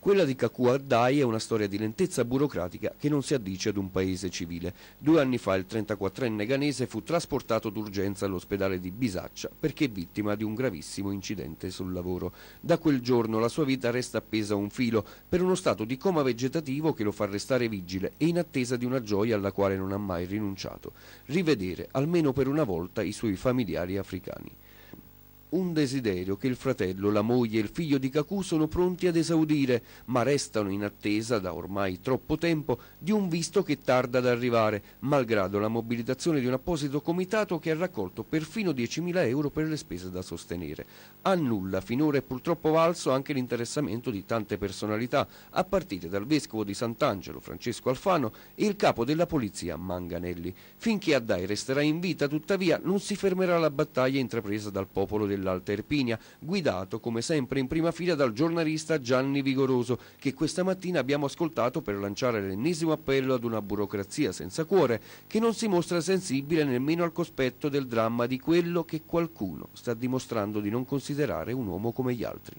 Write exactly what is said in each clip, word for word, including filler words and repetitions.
Quella di Kaku Addai è una storia di lentezza burocratica che non si addice ad un paese civile. Due anni fa il trentaquattrenne ghanese fu trasportato d'urgenza all'ospedale di Bisaccia perché vittima di un gravissimo incidente sul lavoro. Da quel giorno la sua vita resta appesa a un filo per uno stato di coma vegetativo che lo fa restare vigile e in attesa di una gioia alla quale non ha mai rinunciato: rivedere almeno per una volta i suoi familiari africani. Un desiderio che il fratello, la moglie e il figlio di Kaku sono pronti ad esaudire, ma restano in attesa da ormai troppo tempo di un visto che tarda ad arrivare, malgrado la mobilitazione di un apposito comitato che ha raccolto perfino diecimila euro per le spese da sostenere. A nulla finora è purtroppo valso anche l'interessamento di tante personalità, a partire dal vescovo di Sant'Angelo, Francesco Alfano, e il capo della polizia, Manganelli. Finché Addai resterà in vita, tuttavia, non si fermerà la battaglia intrapresa dal popolo del dell'Alta Irpinia, guidato come sempre in prima fila dal giornalista Gianni Vigoroso, che questa mattina abbiamo ascoltato per lanciare l'ennesimo appello ad una burocrazia senza cuore che non si mostra sensibile nemmeno al cospetto del dramma di quello che qualcuno sta dimostrando di non considerare un uomo come gli altri.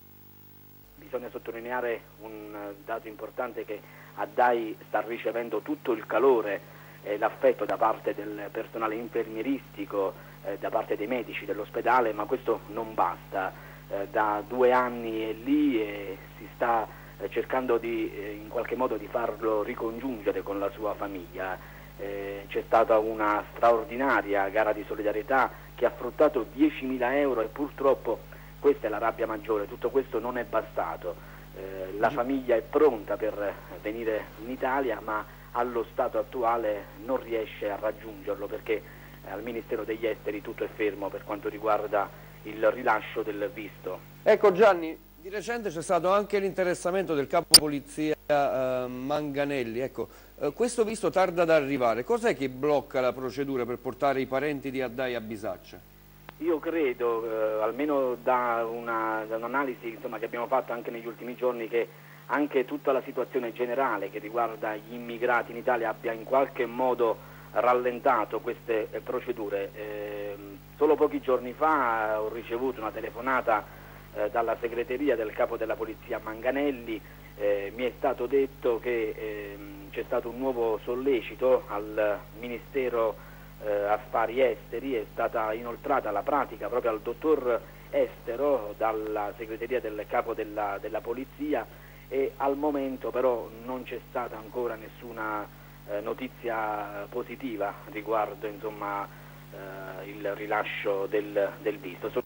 Bisogna sottolineare un dato importante, che Addai sta ricevendo tutto il calore e l'affetto da parte del personale infermieristico, eh, da parte dei medici dell'ospedale, ma questo non basta. Eh, da due anni è lì e si sta eh, cercando di, eh, in qualche modo di farlo ricongiungere con la sua famiglia. Eh, c'è stata una straordinaria gara di solidarietà che ha fruttato diecimila euro e purtroppo questa è la rabbia maggiore, tutto questo non è bastato. Eh, la famiglia è pronta per venire in Italia, ma allo stato attuale non riesce a raggiungerlo perché al Ministero degli Esteri tutto è fermo per quanto riguarda il rilascio del visto. Ecco Gianni, di recente c'è stato anche l'interessamento del capo polizia eh, Manganelli. Ecco, eh, questo visto tarda ad arrivare. Cos'è che blocca la procedura per portare i parenti di Addai a Bisaccia? Io credo, eh, almeno da un'analisi insomma, che abbiamo fatto anche negli ultimi giorni, che anche tutta la situazione generale che riguarda gli immigrati in Italia abbia in qualche modo rallentato queste eh, procedure. Eh, solo pochi giorni fa ho ricevuto una telefonata eh, dalla segreteria del capo della polizia Manganelli. Eh, mi è stato detto che eh, c'è stato un nuovo sollecito al Ministero eh, Affari Esteri, è stata inoltrata la pratica proprio al dottor Estero dalla segreteria del capo della, della polizia, e al momento però non c'è stata ancora nessuna eh, notizia positiva riguardo insomma, eh, il rilascio del, del visto. Sono